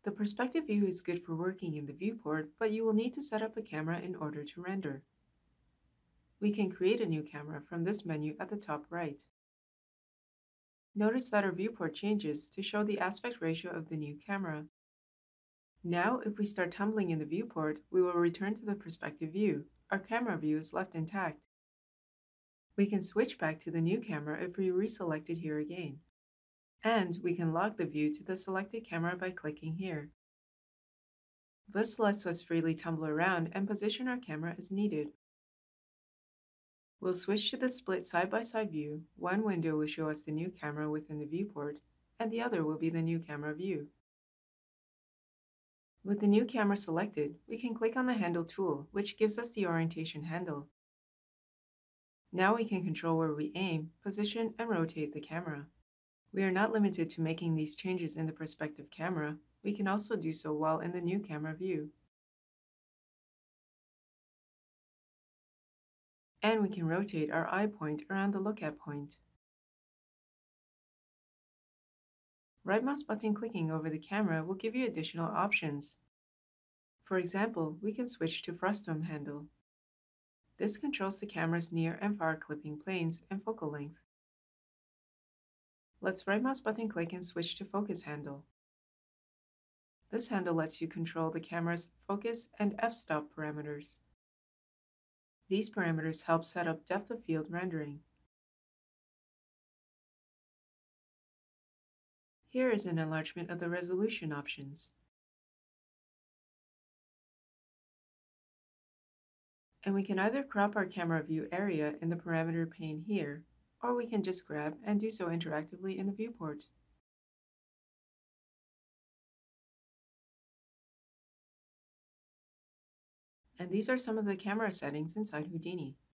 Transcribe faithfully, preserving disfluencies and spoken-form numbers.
The perspective view is good for working in the viewport, but you will need to set up a camera in order to render. We can create a new camera from this menu at the top right. Notice that our viewport changes to show the aspect ratio of the new camera. Now, if we start tumbling in the viewport, we will return to the perspective view. Our camera view is left intact. We can switch back to the new camera if we reselect it here again. And we can log the view to the selected camera by clicking here. This lets us freely tumble around and position our camera as needed. We'll switch to the split side-by-side view. One window will show us the new camera within the viewport, and the other will be the new camera view. With the new camera selected, we can click on the handle tool, which gives us the orientation handle. Now we can control where we aim, position, and rotate the camera. We are not limited to making these changes in the perspective camera. We can also do so while in the new camera view. And we can rotate our eye point around the look-at point. Right mouse button clicking over the camera will give you additional options. For example, we can switch to frustum handle. This controls the camera's near and far clipping planes and focal length. Let's right mouse button click and switch to focus handle. This handle lets you control the camera's focus and f-stop parameters. These parameters help set up depth of field rendering. Here is an enlargement of the resolution options. And we can either crop our camera view area in the parameter pane here, or we can just grab and do so interactively in the viewport. And these are some of the camera settings inside Houdini.